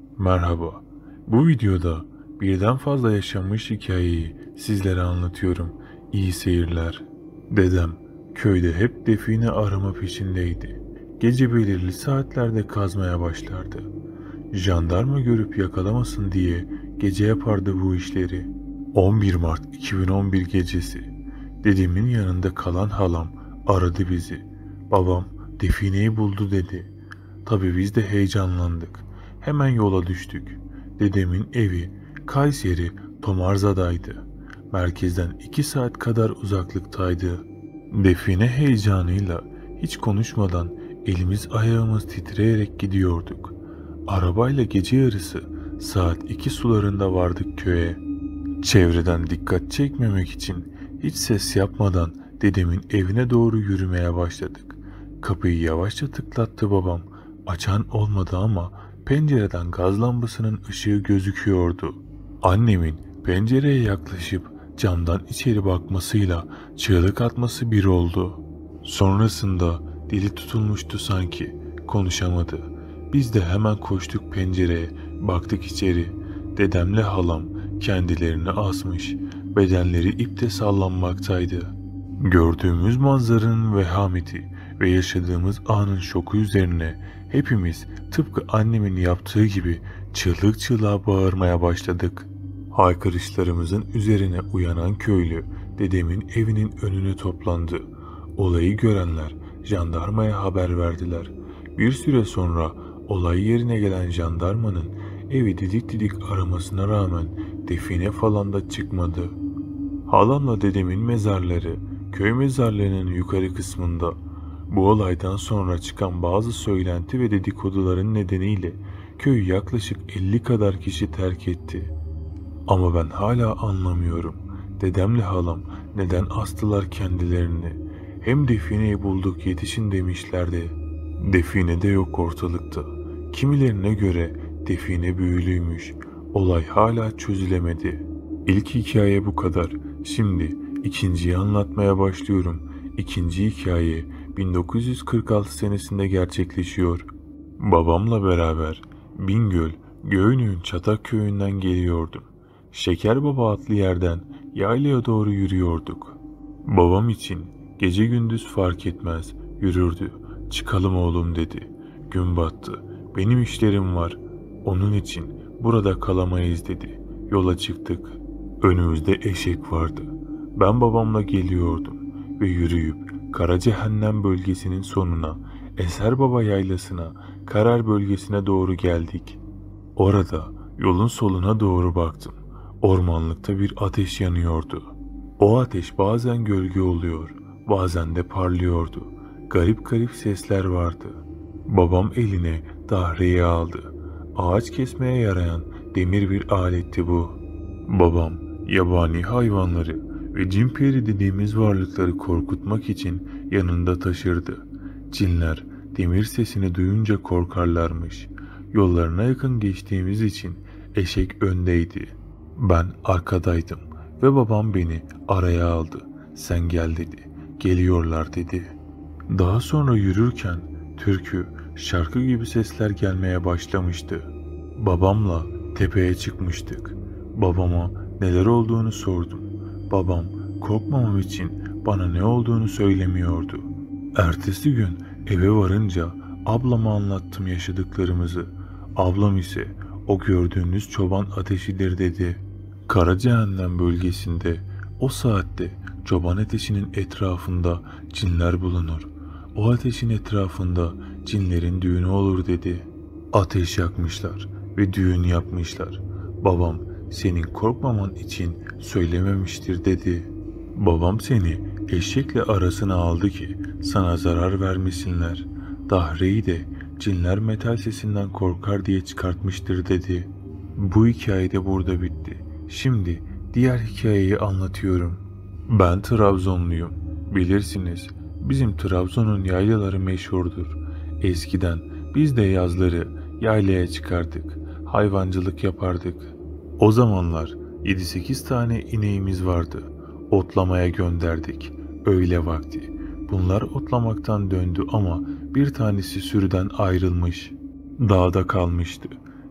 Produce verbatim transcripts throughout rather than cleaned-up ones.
Merhaba. Bu videoda birden fazla yaşanmış hikayeyi sizlere anlatıyorum. İyi seyirler. Dedem köyde hep define arama peşindeydi. Gece belirli saatlerde kazmaya başlardı. Jandarma görüp yakalamasın diye gece yapardı bu işleri. on bir Mart iki bin on bir gecesi. Dedemin yanında kalan halam aradı bizi. Babam defineyi buldu dedi. Tabii biz de heyecanlandık. Hemen yola düştük. Dedemin evi Kayseri Tomarza'daydı. Merkezden iki saat kadar uzaklıktaydı. Define heyecanıyla hiç konuşmadan elimiz ayağımız titreyerek gidiyorduk. Arabayla gece yarısı saat iki sularında vardık köye. Çevreden dikkat çekmemek için hiç ses yapmadan dedemin evine doğru yürümeye başladık. Kapıyı yavaşça tıklattı babam. Açan olmadı ama pencereden gaz lambasının ışığı gözüküyordu. Annemin pencereye yaklaşıp camdan içeri bakmasıyla çığlık atması bir oldu. Sonrasında dili tutulmuştu sanki, konuşamadı. Biz de hemen koştuk pencereye, baktık içeri. Dedemle halam kendilerini asmış, bedenleri ipte sallanmaktaydı. Gördüğümüz manzaranın vehameti ve yaşadığımız anın şoku üzerine hepimiz tıpkı annemin yaptığı gibi çığlık çığlığa bağırmaya başladık. Haykırışlarımızın üzerine uyanan köylü dedemin evinin önüne toplandı. Olayı görenler jandarmaya haber verdiler. Bir süre sonra olay yerine gelen jandarmanın evi didik didik aramasına rağmen define falan da çıkmadı. Halamla dedemin mezarları köy mezarlığının yukarı kısmında. Bu olaydan sonra çıkan bazı söylenti ve dedikoduların nedeniyle köyü yaklaşık elli kadar kişi terk etti. Ama ben hala anlamıyorum. Dedemle halam neden astılar kendilerini? Hem defineyi bulduk yetişin demişlerdi. Define de yok ortalıkta. Kimilerine göre define büyülüymüş. Olay hala çözülemedi. İlk hikaye bu kadar. Şimdi ikinciyi anlatmaya başlıyorum. İkinci hikaye bin dokuz yüz kırk altı senesinde gerçekleşiyor. Babamla beraber Bingöl, Göynü'nün Çatak köyünden geliyordum. Şekerbaba adlı yerden yaylaya doğru yürüyorduk. Babam için gece gündüz fark etmez yürürdü. Çıkalım oğlum dedi. Gün battı. Benim işlerim var. Onun için burada kalamayız dedi. Yola çıktık. Önümüzde eşek vardı. Ben babamla geliyordum ve yürüyüp Karacehennem bölgesinin sonuna, Eserbaba yaylasına, Karar bölgesine doğru geldik. Orada yolun soluna doğru baktım. Ormanlıkta bir ateş yanıyordu. O ateş bazen gölge oluyor, bazen de parlıyordu. Garip garip sesler vardı. Babam eline dahreyi aldı. Ağaç kesmeye yarayan demir bir aletti bu. Babam yabani hayvanları ve cinperi dediğimiz varlıkları korkutmak için yanında taşırdı. Cinler demir sesini duyunca korkarlarmış. Yollarına yakın geçtiğimiz için eşek öndeydi. Ben arkadaydım ve babam beni araya aldı. Sen gel dedi. Geliyorlar dedi. Daha sonra yürürken türkü, şarkı gibi sesler gelmeye başlamıştı. Babamla tepeye çıkmıştık. Babama neler olduğunu sordum. Babam korkmamam için bana ne olduğunu söylemiyordu. Ertesi gün eve varınca ablama anlattım yaşadıklarımızı. Ablam ise o gördüğünüz çoban ateşidir dedi. Karacehennem bölgesinde o saatte çoban ateşinin etrafında cinler bulunur. O ateşin etrafında cinlerin düğünü olur dedi. Ateş yakmışlar ve düğün yapmışlar. Babam senin korkmaman için söylememiştir dedi. Babam seni eşekle arasına aldı ki sana zarar vermesinler. Dahreyi de cinler metal sesinden korkar diye çıkartmıştır dedi. Bu hikaye de burada bitti. Şimdi diğer hikayeyi anlatıyorum. Ben Trabzonluyum. Bilirsiniz bizim Trabzon'un yaylaları meşhurdur. Eskiden biz de yazları yaylaya çıkardık. Hayvancılık yapardık. O zamanlar yedi sekiz tane ineğimiz vardı. Otlamaya gönderdik. Öğle vakti. Bunlar otlamaktan döndü ama bir tanesi sürüden ayrılmış. Dağda kalmıştı.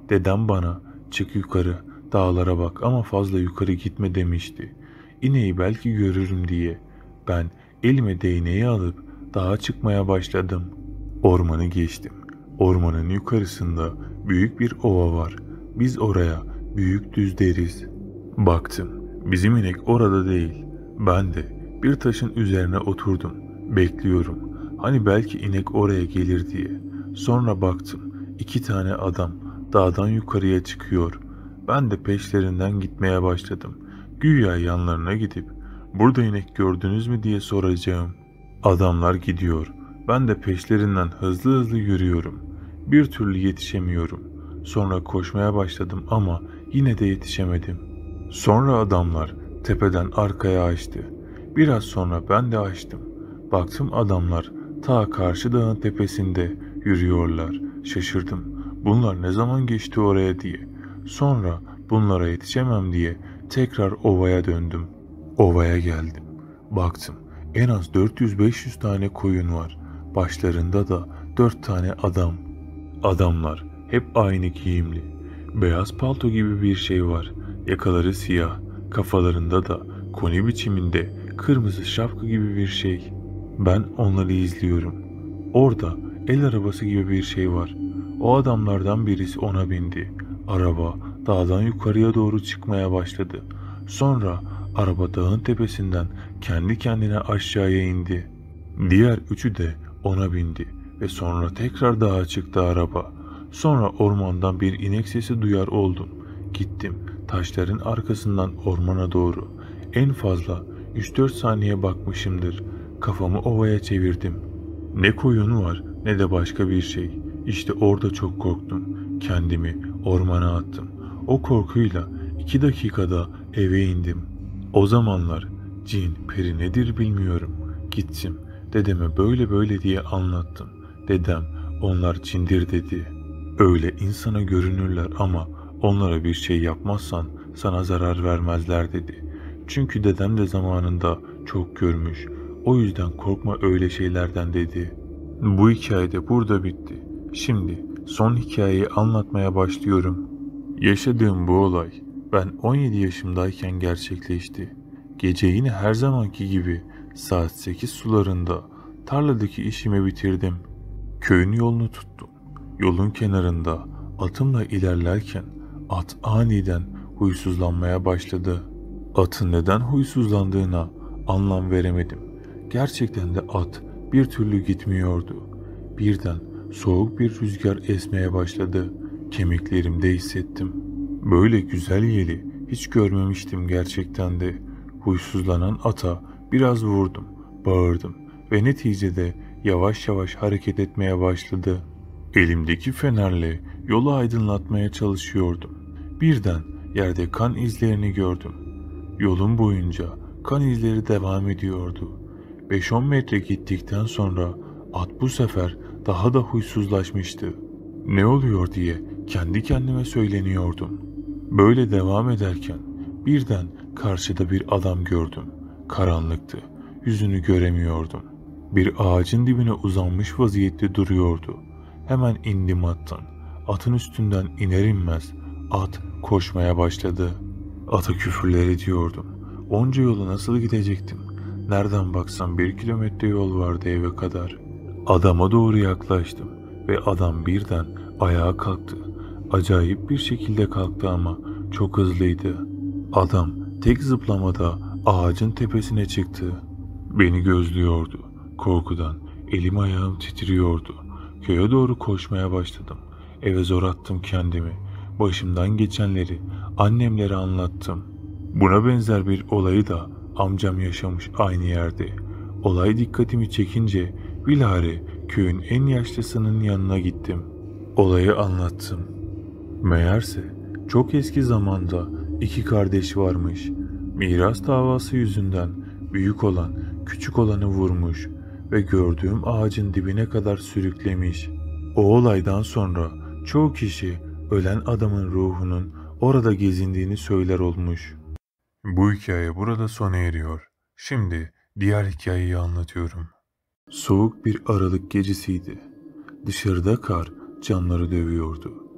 Dedem bana çık yukarı, dağlara bak ama fazla yukarı gitme demişti. İneği belki görürüm diye. Ben elime değneği alıp dağa çıkmaya başladım. Ormanı geçtim. Ormanın yukarısında büyük bir ova var. Biz oraya büyük düz deriz. Baktım, bizim inek orada değil. Ben de bir taşın üzerine oturdum. Bekliyorum. Hani belki inek oraya gelir diye. Sonra baktım, iki tane adam dağdan yukarıya çıkıyor. Ben de peşlerinden gitmeye başladım. Güya yanlarına gidip burada inek gördünüz mü diye soracağım. Adamlar gidiyor. Ben de peşlerinden hızlı hızlı yürüyorum. Bir türlü yetişemiyorum. Sonra koşmaya başladım ama yine de yetişemedim. Sonra adamlar tepeden arkaya açtı. Biraz sonra ben de açtım. Baktım adamlar ta karşı dağın tepesinde yürüyorlar. Şaşırdım. Bunlar ne zaman geçti oraya diye. Sonra bunlara yetişemem diye tekrar ovaya döndüm. Ovaya geldim. Baktım en az dört yüz beş yüz tane koyun var. Başlarında da dört tane adam. Adamlar hep aynı giyimli. Beyaz palto gibi bir şey var. Yakaları siyah. Kafalarında da koni biçiminde kırmızı şapka gibi bir şey. Ben onları izliyorum. Orada el arabası gibi bir şey var. O adamlardan birisi ona bindi. Araba dağdan yukarıya doğru çıkmaya başladı. Sonra araba dağın tepesinden kendi kendine aşağıya indi. Diğer üçü de ona bindi ve sonra tekrar dağa çıktı araba. Sonra ormandan bir inek sesi duyar oldum. Gittim taşların arkasından ormana doğru. En fazla üç dört saniye bakmışımdır. Kafamı ovaya çevirdim. Ne koyun var ne de başka bir şey. İşte orada çok korktum. Kendimi ormana attım. O korkuyla iki dakikada eve indim. O zamanlar cin peri nedir bilmiyorum. Gittim dedeme böyle böyle diye anlattım. Dedem onlar cindir dedi. Öyle insana görünürler ama onlara bir şey yapmazsan sana zarar vermezler dedi. Çünkü dedem de zamanında çok görmüş. O yüzden korkma öyle şeylerden dedi. Bu hikaye de burada bitti. Şimdi son hikayeyi anlatmaya başlıyorum. Yaşadığım bu olay ben on yedi yaşımdayken gerçekleşti. Gece yine her zamanki gibi saat sekiz sularında tarladaki işimi bitirdim. Köyün yolunu tuttum. Yolun kenarında atımla ilerlerken at aniden huysuzlanmaya başladı. Atın neden huysuzlandığına anlam veremedim. Gerçekten de at bir türlü gitmiyordu. Birden soğuk bir rüzgar esmeye başladı. Kemiklerimde hissettim. Böyle güzel yeli hiç görmemiştim gerçekten de. Huysuzlanan ata biraz vurdum, bağırdım ve neticede yavaş yavaş hareket etmeye başladı. Elimdeki fenerle yolu aydınlatmaya çalışıyordum. Birden yerde kan izlerini gördüm. Yolun boyunca kan izleri devam ediyordu. beş on metre gittikten sonra at bu sefer daha da huysuzlaşmıştı. Ne oluyor diye kendi kendime söyleniyordum. Böyle devam ederken birden karşıda bir adam gördüm. Karanlıktı. Yüzünü göremiyordum. Bir ağacın dibine uzanmış vaziyette duruyordu. Hemen indim attan. Atın üstünden iner inmez at koşmaya başladı. Ata küfürler ediyordum. Onca yolu nasıl gidecektim? Nereden baksam bir kilometre yol vardı eve kadar. Adama doğru yaklaştım ve adam birden ayağa kalktı. Acayip bir şekilde kalktı ama çok hızlıydı. Adam tek zıplamada ağacın tepesine çıktı. Beni gözlüyordu. Korkudan elim ayağım titriyordu. Köye doğru koşmaya başladım. Eve zor attım kendimi. Başımdan geçenleri annemlere anlattım. Buna benzer bir olayı da amcam yaşamış aynı yerde. Olay dikkatimi çekince bilahare köyün en yaşlısının yanına gittim. Olayı anlattım. Meğerse çok eski zamanda iki kardeş varmış. Miras davası yüzünden büyük olan küçük olanı vurmuş ve gördüğüm ağacın dibine kadar sürüklemiş. O olaydan sonra çoğu kişi ölen adamın ruhunun orada gezindiğini söyler olmuş. Bu hikaye burada sona eriyor. Şimdi diğer hikayeyi anlatıyorum. Soğuk bir Aralık gecesiydi. Dışarıda kar camları dövüyordu.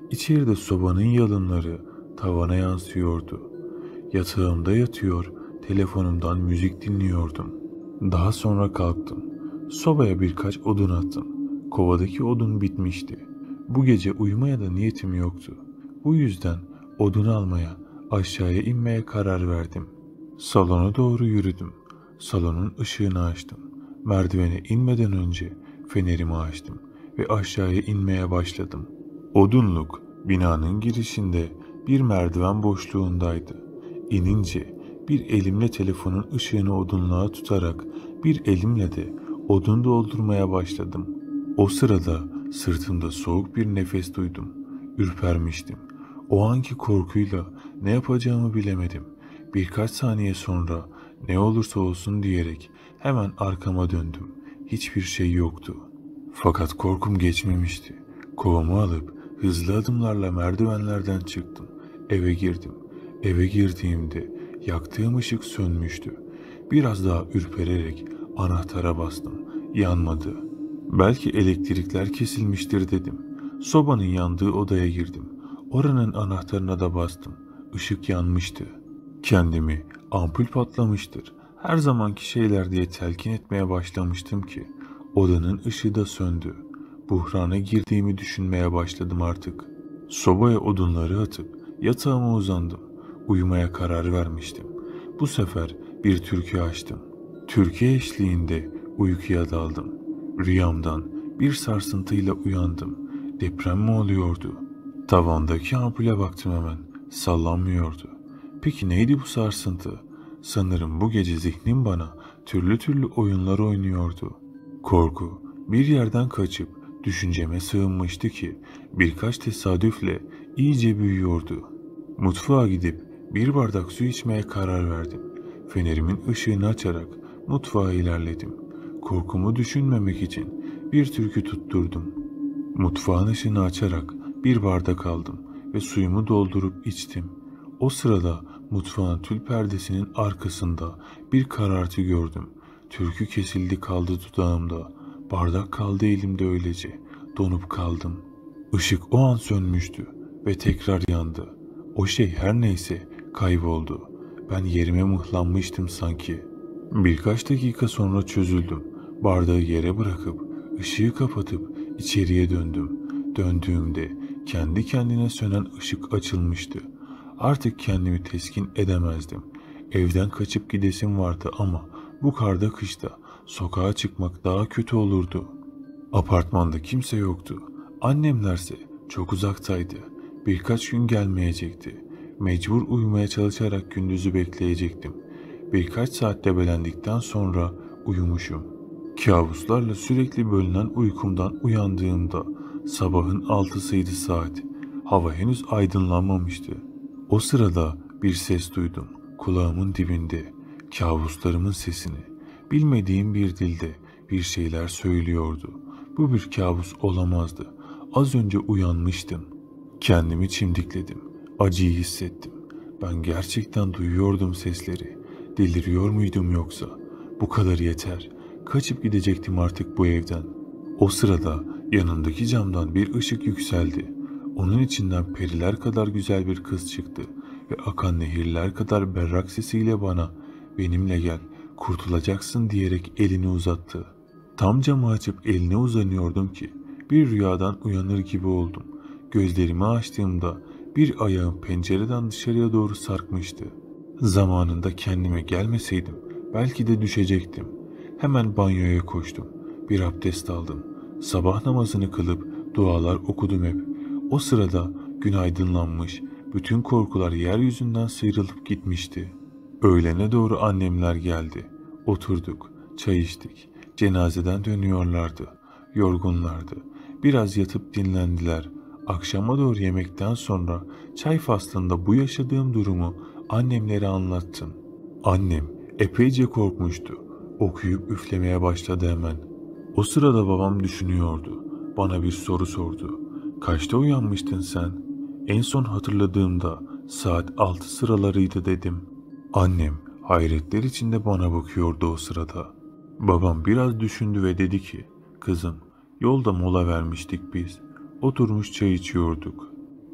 İçeride sobanın yalınları tavana yansıyordu. Yatağımda yatıyor, telefonumdan müzik dinliyordum. Daha sonra kalktım. Sobaya birkaç odun attım. Kovadaki odun bitmişti. Bu gece uyumaya da niyetim yoktu. Bu yüzden odun almaya, aşağıya inmeye karar verdim. Salona doğru yürüdüm. Salonun ışığını açtım. Merdivene inmeden önce fenerimi açtım ve aşağıya inmeye başladım. Odunluk binanın girişinde bir merdiven boşluğundaydı. İnince bir elimle telefonun ışığını odunluğa tutarak bir elimle de odun doldurmaya başladım. O sırada sırtımda soğuk bir nefes duydum. Ürpermiştim. O anki korkuyla ne yapacağımı bilemedim. Birkaç saniye sonra ne olursa olsun diyerek hemen arkama döndüm. Hiçbir şey yoktu. Fakat korkum geçmemişti. Kovamı alıp hızlı adımlarla merdivenlerden çıktım. Eve girdim. Eve girdiğimde yaktığım ışık sönmüştü. Biraz daha ürpererek anahtara bastım. Yanmadı. Belki elektrikler kesilmiştir dedim. Sobanın yandığı odaya girdim. Oranın anahtarına da bastım. Işık yanmıştı. Kendimi ampul patlamıştır, her zamanki şeyler diye telkin etmeye başlamıştım ki odanın ışığı da söndü. Buhrana girdiğimi düşünmeye başladım artık. Sobaya odunları atıp yatağıma uzandım. Uyumaya karar vermiştim. Bu sefer bir türkü açtım. Türkü eşliğinde uykuya daldım. Rüyamdan bir sarsıntıyla uyandım. Deprem mi oluyordu? Tavandaki ampule baktım hemen. Sallanmıyordu. Peki neydi bu sarsıntı? Sanırım bu gece zihnim bana türlü türlü oyunlar oynuyordu. Korku bir yerden kaçıp düşünceme sığınmıştı ki birkaç tesadüfle iyice büyüyordu. Mutfağa gidip bir bardak su içmeye karar verdim. Fenerimin ışığını açarak mutfağa ilerledim. Korkumu düşünmemek için bir türkü tutturdum. Mutfağın ışığını açarak bir bardak aldım ve suyumu doldurup içtim. O sırada mutfağın tül perdesinin arkasında bir karartı gördüm. Türkü kesildi kaldı dudağımda. Bardak kaldı elimde öylece. Donup kaldım. Işık o an sönmüştü ve tekrar yandı. O şey her neyse kayboldu. Ben yerime mıhlanmıştım sanki. Birkaç dakika sonra çözüldüm. Bardağı yere bırakıp ışığı kapatıp içeriye döndüm. Döndüğümde kendi kendine sönen ışık açılmıştı. Artık kendimi teskin edemezdim. Evden kaçıp gidesim vardı ama bu karda kışta sokağa çıkmak daha kötü olurdu. Apartmanda kimse yoktu. Annemlerse çok uzaktaydı. Birkaç gün gelmeyecekti. Mecbur uyumaya çalışarak gündüzü bekleyecektim. Birkaç saat debelendikten sonra uyumuşum. Kabuslarla sürekli bölünen uykumdan uyandığımda sabahın altısıydı saat. Hava henüz aydınlanmamıştı. O sırada bir ses duydum. Kulağımın dibinde. Kabuslarımın sesini. Bilmediğim bir dilde bir şeyler söylüyordu. Bu bir kabus olamazdı. Az önce uyanmıştım. Kendimi çimdikledim. Acıyı hissettim. Ben gerçekten duyuyordum sesleri. Deliriyor muydum yoksa? Bu kadar yeter. Kaçıp gidecektim artık bu evden. O sırada yanındaki camdan bir ışık yükseldi. Onun içinden periler kadar güzel bir kız çıktı ve akan nehirler kadar berrak sesiyle bana "Benimle gel, kurtulacaksın" diyerek elini uzattı. Tam camı açıp eline uzanıyordum ki bir rüyadan uyanır gibi oldum. Gözlerimi açtığımda bir ayağım pencereden dışarıya doğru sarkmıştı. Zamanında kendime gelmeseydim belki de düşecektim. Hemen banyoya koştum. Bir abdest aldım. Sabah namazını kılıp dualar okudum hep. O sırada gün aydınlanmış, bütün korkular yeryüzünden sıyrılıp gitmişti. Öğlene doğru annemler geldi. Oturduk, çay içtik. Cenazeden dönüyorlardı. Yorgunlardı. Biraz yatıp dinlendiler. Akşama doğru yemekten sonra çay faslında bu yaşadığım durumu annemlere anlattım. Annem epeyce korkmuştu. Okuyup üflemeye başladı hemen. O sırada babam düşünüyordu. Bana bir soru sordu. "Kaçta uyanmıştın sen?" En son hatırladığımda saat altı sıralarıydı dedim. Annem hayretler içinde bana bakıyordu o sırada. Babam biraz düşündü ve dedi ki, "Kızım, yolda mola vermiştik biz. Oturmuş çay içiyorduk.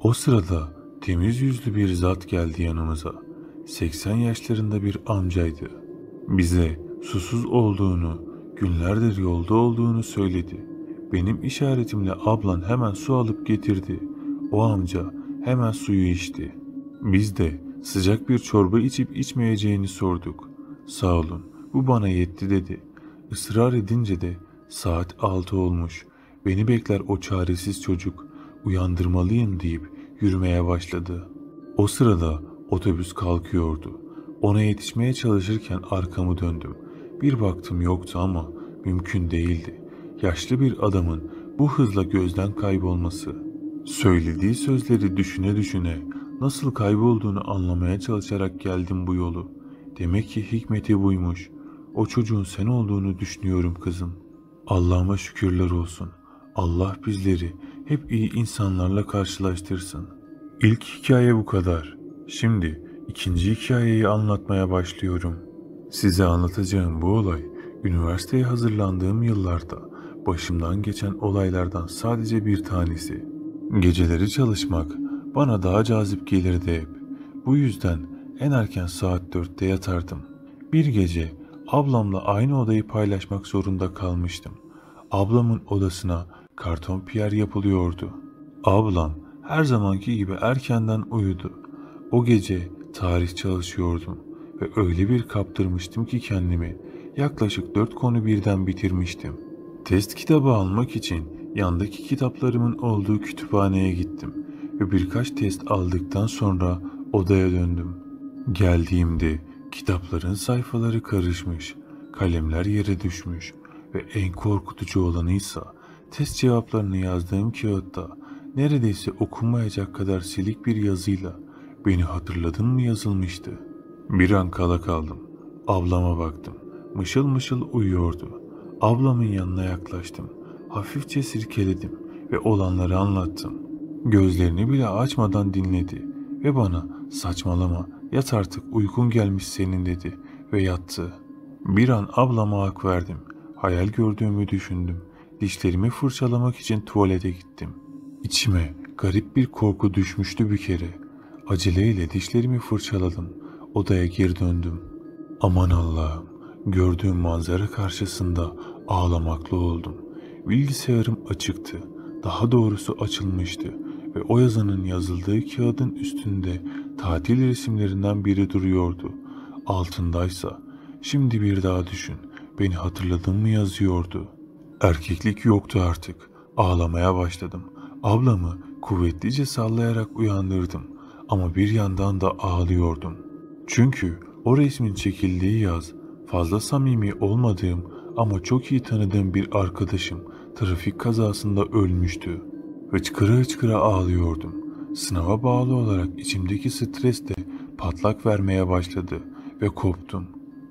O sırada temiz yüzlü bir zat geldi yanımıza. seksen yaşlarında bir amcaydı. Bize susuz olduğunu, günlerdir yolda olduğunu söyledi. Benim işaretimle ablan hemen su alıp getirdi. O amca hemen suyu içti. Biz de sıcak bir çorba içip içmeyeceğini sorduk. Sağ olun, bu bana yetti dedi. Israr edince de saat altı olmuş. Beni bekler o çaresiz çocuk. Uyandırmalıyım deyip yürümeye başladı. O sırada otobüs kalkıyordu. Ona yetişmeye çalışırken arkamı döndüm. Bir baktım yoktu ama mümkün değildi. Yaşlı bir adamın bu hızla gözden kaybolması. Söylediği sözleri düşüne düşüne nasıl kaybolduğunu anlamaya çalışarak geldim bu yolu. Demek ki hikmeti buymuş. O çocuğun sen olduğunu düşünüyorum kızım. Allah'ıma şükürler olsun. Allah bizleri hep iyi insanlarla karşılaştırsın. İlk hikaye bu kadar. Şimdi ikinci hikayeyi anlatmaya başlıyorum. Size anlatacağım bu olay, üniversiteye hazırlandığım yıllarda başımdan geçen olaylardan sadece bir tanesi. Geceleri çalışmak bana daha cazip gelirdi hep. Bu yüzden en erken saat dörtte yatardım. Bir gece ablamla aynı odayı paylaşmak zorunda kalmıştım. Ablamın odasına karton piyer yapılıyordu. Ablam her zamanki gibi erkenden uyudu. O gece tarih çalışıyordum ve öyle bir kaptırmıştım ki kendimi. Yaklaşık dört konu birden bitirmiştim. Test kitabı almak için yandaki kitaplarımın olduğu kütüphaneye gittim ve birkaç test aldıktan sonra odaya döndüm. Geldiğimde kitapların sayfaları karışmış, kalemler yere düşmüş ve en korkutucu olanıysa test cevaplarını yazdığım kağıtta neredeyse okunmayacak kadar silik bir yazıyla "Beni hatırladın mı?" yazılmıştı. Bir an kala kaldım. Ablama baktım. Mışıl mışıl uyuyordu. Ablamın yanına yaklaştım. Hafifçe sirkeledim ve olanları anlattım. Gözlerini bile açmadan dinledi ve bana "Saçmalama, yat artık, uykun gelmiş senin" dedi ve yattı. Bir an ablama hak verdim. Hayal gördüğümü düşündüm. Dişlerimi fırçalamak için tuvalete gittim. İçime garip bir korku düşmüştü bir kere. Aceleyle dişlerimi fırçaladım. Odaya geri döndüm. Aman Allah'ım, gördüğüm manzara karşısında ağlamaklı oldum. Bilgisayarım açıktı. Daha doğrusu açılmıştı ve o yazının yazıldığı kağıdın üstünde tatil resimlerinden biri duruyordu. Altındaysa "Şimdi bir daha düşün, beni hatırladın mı?" yazıyordu. Erkeklik yoktu artık. Ağlamaya başladım. Ablamı kuvvetlice sallayarak uyandırdım ama bir yandan da ağlıyordum. Çünkü o resmin çekildiği yaz fazla samimi olmadığım ama çok iyi tanıdığım bir arkadaşım trafik kazasında ölmüştü. Hıçkıra hıçkıra ağlıyordum. Sınava bağlı olarak içimdeki stres de patlak vermeye başladı ve koptum.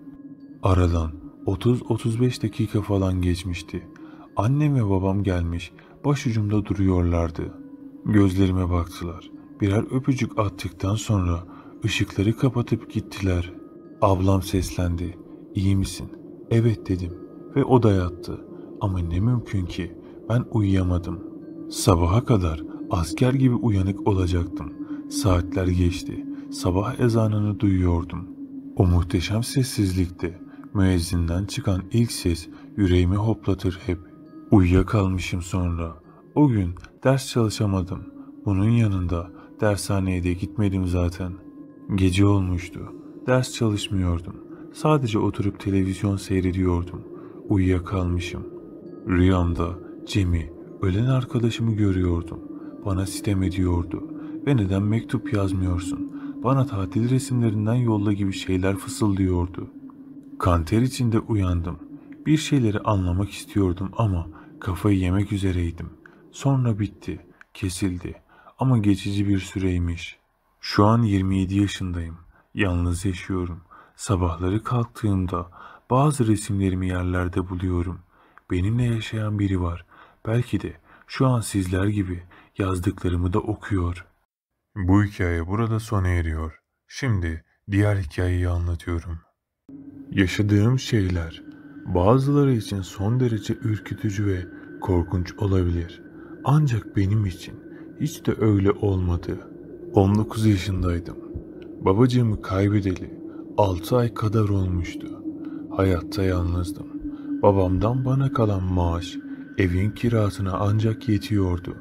Aradan otuz otuz beş dakika falan geçmişti. Annem ve babam gelmiş, başucumda duruyorlardı. Gözlerime baktılar. Birer öpücük attıktan sonra ışıkları kapatıp gittiler. Ablam seslendi. "İyi misin?" "Evet" dedim ve o da yattı. Ama ne mümkün ki, ben uyuyamadım. Sabaha kadar asker gibi uyanık olacaktım. Saatler geçti. Sabah ezanını duyuyordum. O muhteşem sessizlikte müezzinden çıkan ilk ses yüreğimi hoplatır hep. Uyuyakalmışım sonra. O gün ders çalışamadım. Bunun yanında dershaneye de gitmedim zaten. Gece olmuştu. Ders çalışmıyordum. Sadece oturup televizyon seyrediyordum. Uyuyakalmışım. Rüyamda Cem'i, ölen arkadaşımı görüyordum. Bana sitem ediyordu. "Ve neden mektup yazmıyorsun? Bana tatil resimlerinden yolla" gibi şeyler fısıldıyordu. Kanter içinde uyandım. Bir şeyleri anlamak istiyordum ama kafayı yemek üzereydim. Sonra bitti, kesildi ama geçici bir süreymiş. Şu an yirmi yedi yaşındayım. Yalnız yaşıyorum. Sabahları kalktığımda bazı resimlerimi yerlerde buluyorum. Benimle yaşayan biri var. Belki de şu an sizler gibi yazdıklarımı da okuyor. Bu hikaye burada sona eriyor. Şimdi diğer hikayeyi anlatıyorum. Yaşadığım şeyler bazıları için son derece ürkütücü ve korkunç olabilir. Ancak benim için Hiç de öyle olmadı. on dokuz yaşındaydım. Babacığımı kaybedeli altı ay kadar olmuştu. Hayatta yalnızdım. Babamdan bana kalan maaş evin kirasına ancak yetiyordu.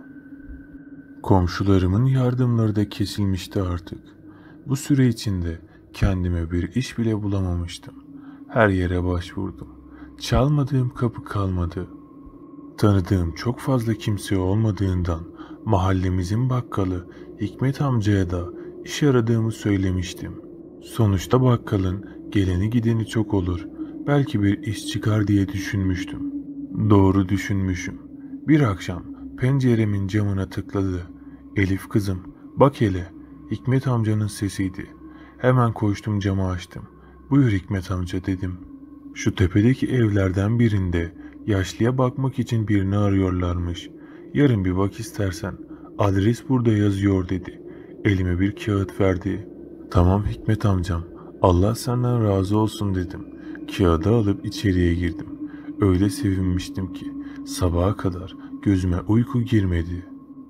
Komşularımın yardımları da kesilmişti artık. Bu süre içinde kendime bir iş bile bulamamıştım. Her yere başvurdum. Çalmadığım kapı kalmadı. Tanıdığım çok fazla kimse olmadığından mahallemizin bakkalı Hikmet amcaya da iş aradığımı söylemiştim. Sonuçta bakkalın geleni gideni çok olur. Belki bir iş çıkar diye düşünmüştüm. Doğru düşünmüşüm. Bir akşam penceremin camına tıkladı. Elif kızım, bak hele. Hikmet amcanın sesiydi. Hemen koştum, camı açtım. Buyur Hikmet amca dedim. Şu tepedeki evlerden birinde yaşlıya bakmak için birini arıyorlarmış. Yarın bir bak istersen. Adres burada yazıyor dedi. Elime bir kağıt verdi. Tamam Hikmet amcam. Allah senden razı olsun dedim. Kağıdı alıp içeriye girdim. Öyle sevinmiştim ki sabaha kadar gözüme uyku girmedi.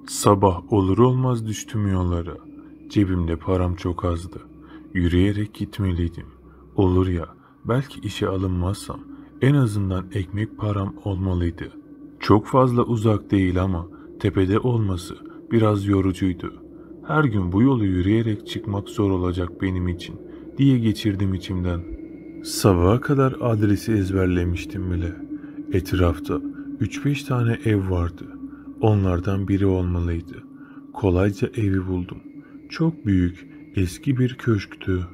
Sabah olur olmaz düştüm yollara. Cebimde param çok azdı. Yürüyerek gitmeliydim. Olur ya, belki işe alınmazsam en azından ekmek param olmalıydı. Çok fazla uzak değil ama tepede olması biraz yorucuydu. Her gün bu yolu yürüyerek çıkmak zor olacak benim için diye geçirdim içimden. Sabaha kadar adresi ezberlemiştim bile. Etrafta üç beş tane ev vardı. Onlardan biri olmalıydı. Kolayca evi buldum. Çok büyük, eski bir köşktü.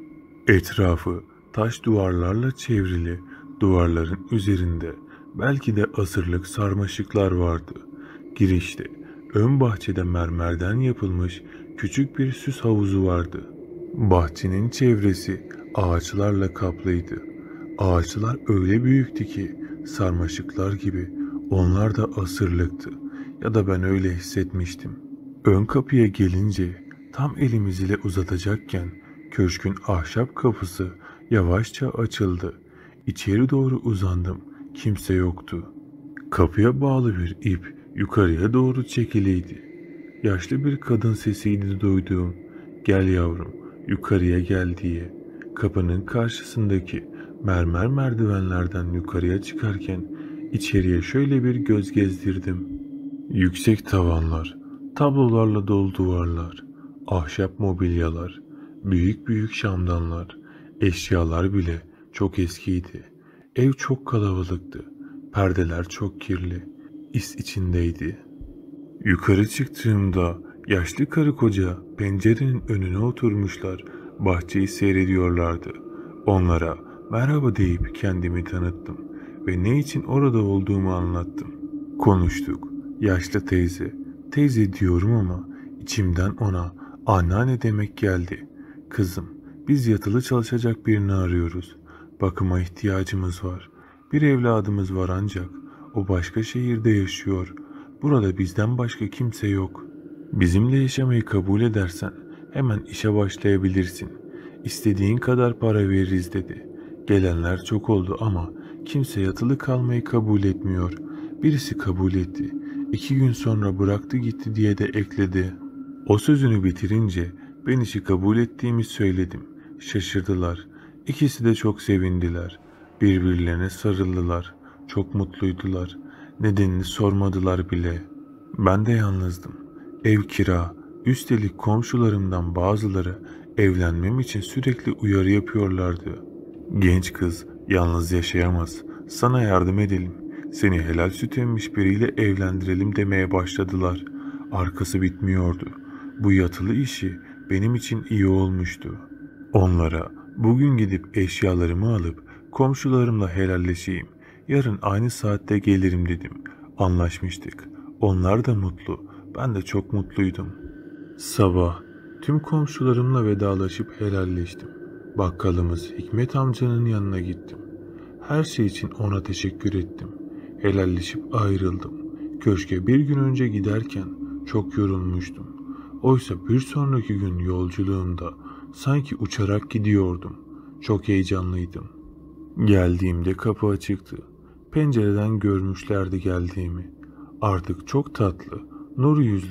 Etrafı taş duvarlarla çevrili, duvarların üzerinde belki de asırlık sarmaşıklar vardı. Girişte, ön bahçede mermerden yapılmış küçük bir süs havuzu vardı. Bahçenin çevresi ağaçlarla kaplıydı. Ağaçlar öyle büyüktü ki sarmaşıklar gibi onlar da asırlıktı. Ya da ben öyle hissetmiştim. Ön kapıya gelince tam elimiz ile uzatacakken köşkün ahşap kapısı yavaşça açıldı. İçeri doğru uzandım. Kimse yoktu. Kapıya bağlı bir ip yukarıya doğru çekiliydi. Yaşlı bir kadın sesiydi duyduğum. Gel yavrum, yukarıya gel diye. Kapının karşısındaki mermer merdivenlerden yukarıya çıkarken içeriye şöyle bir göz gezdirdim. Yüksek tavanlar, tablolarla dolu duvarlar, ahşap mobilyalar, büyük büyük şamdanlar, eşyalar bile çok eskiydi. Ev çok kalabalıktı. Perdeler çok kirli, is içindeydi. Yukarı çıktığımda yaşlı karı koca pencerenin önüne oturmuşlar, bahçeyi seyrediyorlardı. Onlara merhaba deyip kendimi tanıttım ve ne için orada olduğumu anlattım. Konuştuk. Yaşlı teyze, teyze diyorum ama içimden ona anneanne demek geldi. Kızım, biz yatılı çalışacak birini arıyoruz. Bakıma ihtiyacımız var. Bir evladımız var ancak o başka şehirde yaşıyor. Burada bizden başka kimse yok. Bizimle yaşamayı kabul edersen hemen işe başlayabilirsin. İstediğin kadar para veririz dedi. Gelenler çok oldu ama kimse yatılı kalmayı kabul etmiyor. Birisi kabul etti. İki gün sonra bıraktı gitti diye de ekledi. O sözünü bitirince ben işi kabul ettiğimi söyledim. Şaşırdılar. İkisi de çok sevindiler. Birbirlerine sarıldılar. Çok mutluydular. Nedenini sormadılar bile. Ben de yalnızdım. Ev kira. Üstelik komşularımdan bazıları evlenmem için sürekli uyarı yapıyorlardı. Genç kız yalnız yaşayamaz. Sana yardım edelim. Seni helal süt emmiş biriyle evlendirelim demeye başladılar. Arkası bitmiyordu. Bu yatılı işi benim için iyi olmuştu. Onlara bugün gidip eşyalarımı alıp komşularımla helalleşeyim. Yarın aynı saatte gelirim dedim. Anlaşmıştık. Onlar da mutlu. Ben de çok mutluydum. Sabah tüm komşularımla vedalaşıp helalleştim. Bakkalımız Hikmet amcanın yanına gittim. Her şey için ona teşekkür ettim. Helalleşip ayrıldım. Köşke bir gün önce giderken çok yorulmuştum. Oysa bir sonraki gün yolculuğumda sanki uçarak gidiyordum. Çok heyecanlıydım. Geldiğimde kapı açıktı. Pencereden görmüşlerdi geldiğimi. Artık çok tatlı, nur yüzlü,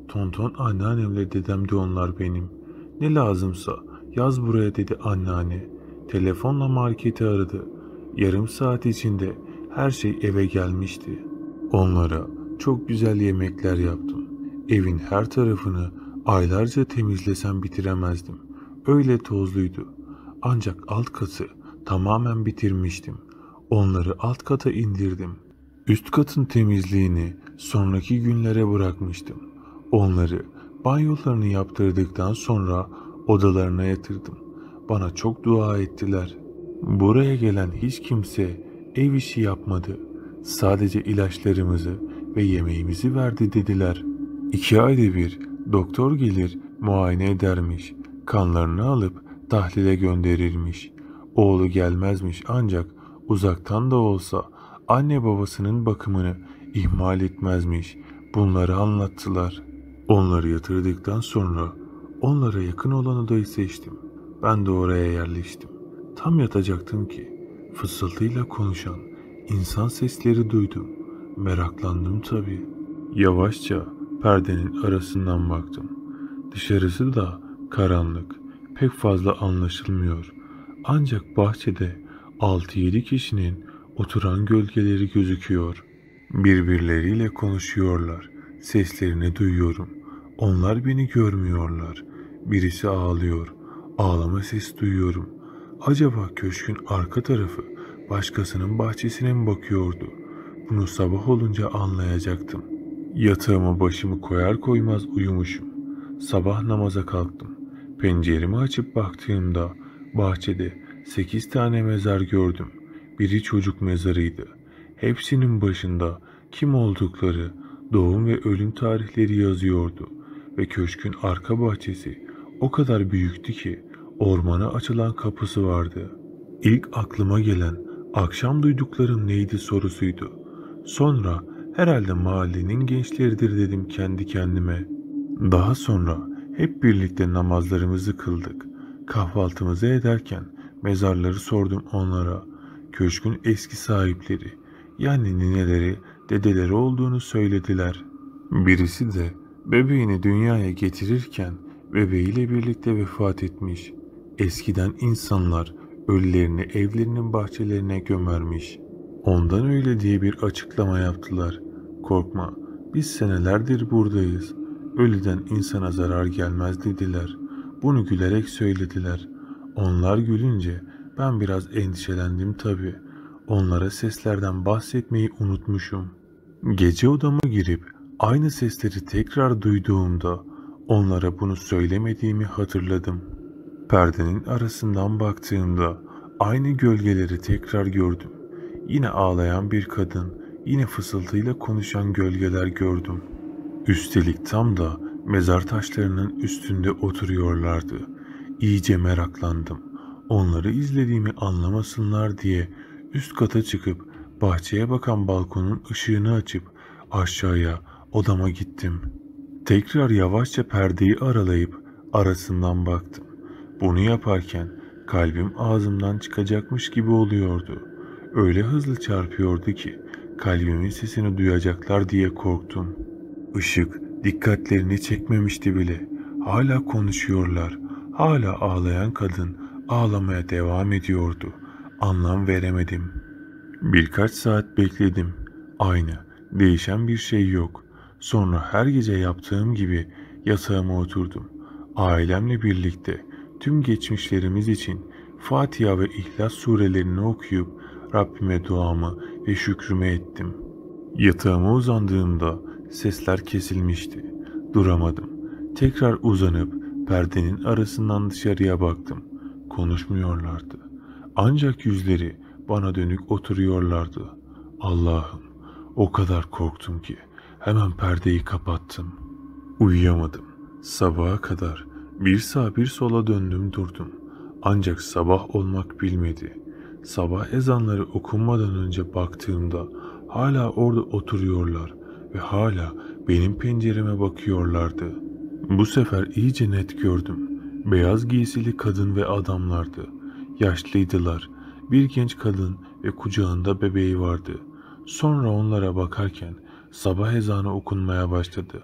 Tonton anneannemle dedem de onlar benim. Ne lazımsa yaz buraya dedi anneanne. Telefonla marketi aradı. Yarım saat içinde her şey eve gelmişti. Onlara çok güzel yemekler yaptım. Evin her tarafını aylarca temizlesem bitiremezdim. Öyle tozluydu. Ancak alt katı tamamen bitirmiştim. Onları alt kata indirdim. Üst katın temizliğini sonraki günlere bırakmıştım. Onları banyolarını yaptırdıktan sonra odalarına yatırdım. Bana çok dua ettiler. Buraya gelen hiç kimse ev işi yapmadı. Sadece ilaçlarımızı ve yemeğimizi verdi dediler. İki ayda bir doktor gelir muayene edermiş. Kanlarını alıp tahlile gönderirmiş. Oğlu gelmezmiş ancak uzaktan da olsa anne babasının bakımını ihmal etmezmiş. Bunları anlattılar. Onları yatırdıktan sonra onlara yakın olan odayı seçtim. Ben de oraya yerleştim. Tam yatacaktım ki fısıltıyla konuşan insan sesleri duydum. Meraklandım tabii. Yavaşça perdenin arasından baktım. Dışarısı da karanlık. Pek fazla anlaşılmıyor. Ancak bahçede altı yedi kişinin oturan gölgeleri gözüküyor. Birbirleriyle konuşuyorlar. Seslerini duyuyorum. Onlar beni görmüyorlar. Birisi ağlıyor. Ağlama sesi duyuyorum. Acaba köşkün arka tarafı başkasının bahçesine mi bakıyordu? Bunu sabah olunca anlayacaktım. Yatağıma başımı koyar koymaz uyumuşum. Sabah namaza kalktım. Penceremi açıp baktığımda bahçede sekiz tane mezar gördüm. Biri çocuk mezarıydı. Hepsinin başında kim oldukları, doğum ve ölüm tarihleri yazıyordu ve köşkün arka bahçesi o kadar büyüktü ki ormana açılan kapısı vardı. İlk aklıma gelen akşam duyduklarım neydi sorusuydu. Sonra herhalde mahallenin gençleridir dedim kendi kendime. Daha sonra hep birlikte namazlarımızı kıldık. Kahvaltımızı ederken mezarları sordum onlara. Köşkün eski sahipleri, yani nineleri, dedeleri olduğunu söylediler. Birisi de bebeğini dünyaya getirirken bebeğiyle birlikte vefat etmiş. Eskiden insanlar ölülerini evlerinin bahçelerine gömermiş. Ondan öyle diye bir açıklama yaptılar. Korkma, biz senelerdir buradayız. Ölüden insana zarar gelmez dediler. Bunu gülerek söylediler. Onlar gülünce ben biraz endişelendim tabii. Onlara seslerden bahsetmeyi unutmuşum. Gece odama girip aynı sesleri tekrar duyduğumda onlara bunu söylemediğimi hatırladım. Perdenin arasından baktığımda aynı gölgeleri tekrar gördüm. Yine ağlayan bir kadın, yine fısıltıyla konuşan gölgeler gördüm. Üstelik tam da mezar taşlarının üstünde oturuyorlardı. İyice meraklandım. Onları izlediğimi anlamasınlar diye üst kata çıkıp bahçeye bakan balkonun ışığını açıp aşağıya odama gittim. Tekrar yavaşça perdeyi aralayıp arasından baktım. Bunu yaparken kalbim ağzımdan çıkacakmış gibi oluyordu. Öyle hızlı çarpıyordu ki kalbimin sesini duyacaklar diye korktum. Işık dikkatlerini çekmemişti bile. Hala konuşuyorlar. Hala ağlayan kadın ağlamaya devam ediyordu. Anlam veremedim. Birkaç saat bekledim. Aynı, değişen bir şey yok. Sonra her gece yaptığım gibi yatağıma oturdum. Ailemle birlikte tüm geçmişlerimiz için Fatiha ve İhlas surelerini okuyup Rabbime duamı ve şükrümü ettim. Yatağıma uzandığımda sesler kesilmişti. Duramadım. Tekrar uzanıp perdenin arasından dışarıya baktım. Konuşmuyorlardı. Ancak yüzleri bana dönük oturuyorlardı. Allah'ım, o kadar korktum ki hemen perdeyi kapattım. Uyuyamadım. Sabaha kadar bir sağa bir sola döndüm durdum. Ancak sabah olmak bilmedi. Sabah ezanları okunmadan önce baktığımda hala orada oturuyorlar ve hala benim pencereme bakıyorlardı. Bu sefer iyice net gördüm. Beyaz giysili kadın ve adamlardı. Yaşlıydılar. Bir genç kadın ve kucağında bebeği vardı. Sonra onlara bakarken sabah ezanı okunmaya başladı.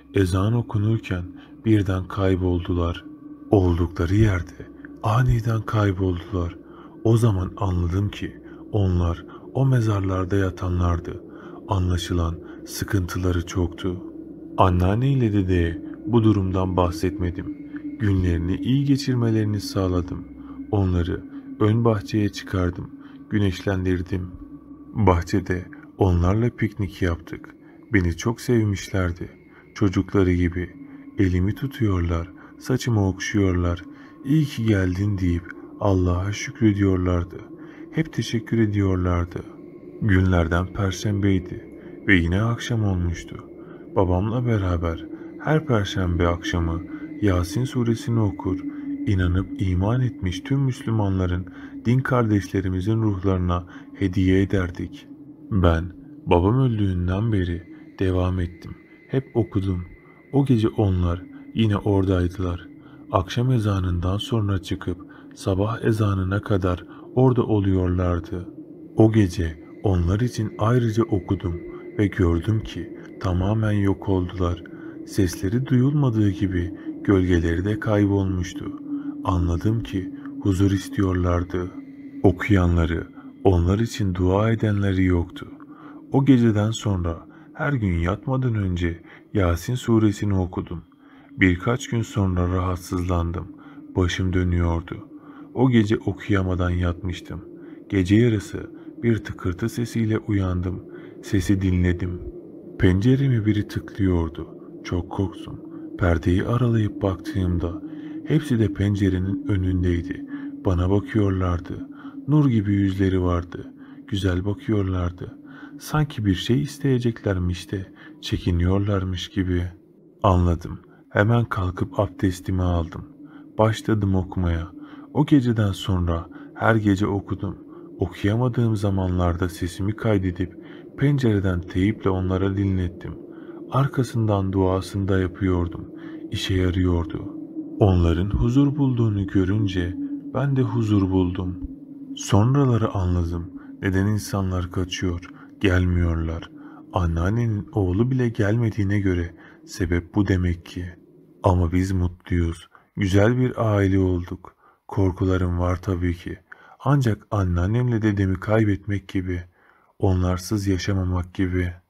Ezan okunurken birden kayboldular. Oldukları yerde aniden kayboldular. O zaman anladım ki onlar o mezarlarda yatanlardı. Anlaşılan sıkıntıları çoktu. Anneanne ile dedeye bu durumdan bahsetmedim. Günlerini iyi geçirmelerini sağladım. Onları ön bahçeye çıkardım. Güneşlendirdim. Bahçede onlarla piknik yaptık. Beni çok sevmişlerdi. Çocukları gibi elimi tutuyorlar, saçımı okşuyorlar. İyi ki geldin deyip Allah'a şükrediyorlardı. Hep teşekkür ediyorlardı. Günlerden perşembeydi ve yine akşam olmuştu. Babamla beraber her perşembe akşamı Yasin suresini okur, inanıp iman etmiş tüm Müslümanların, din kardeşlerimizin ruhlarına hediye ederdik. Ben babam öldüğünden beri devam ettim. Hep okudum. O gece onlar yine oradaydılar. Akşam ezanından sonra çıkıp sabah ezanına kadar orada oluyorlardı. O gece onlar için ayrıca okudum ve gördüm ki tamamen yok oldular. Sesleri duyulmadığı gibi gölgeleri de kaybolmuştu. Anladım ki huzur istiyorlardı. Okuyanları, onlar için dua edenleri yoktu. O geceden sonra her gün yatmadan önce Yasin suresini okudum. Birkaç gün sonra rahatsızlandım. Başım dönüyordu. O gece okuyamadan yatmıştım. Gece yarısı bir tıkırtı sesiyle uyandım. Sesi dinledim. Penceremi biri tıklıyordu. Çok korktum. Perdeyi aralayıp baktığımda hepsi de pencerenin önündeydi. Bana bakıyorlardı. Nur gibi yüzleri vardı. Güzel bakıyorlardı. Sanki bir şey isteyeceklermiş de çekiniyorlarmış gibi. Anladım. Hemen kalkıp abdestimi aldım. Başladım okumaya. O geceden sonra her gece okudum. Okuyamadığım zamanlarda sesimi kaydedip pencereden teyiple onlara dinlettim. Arkasından duasını da yapıyordum. İşe yarıyordu. Onların huzur bulduğunu görünce ben de huzur buldum. Sonraları anladım. Neden insanlar kaçıyor, gelmiyorlar. Anneannenin oğlu bile gelmediğine göre sebep bu demek ki. Ama biz mutluyuz. Güzel bir aile olduk. Korkularım var tabii ki. Ancak anneannemle dedemi kaybetmek gibi, onlarsız yaşamamak gibi.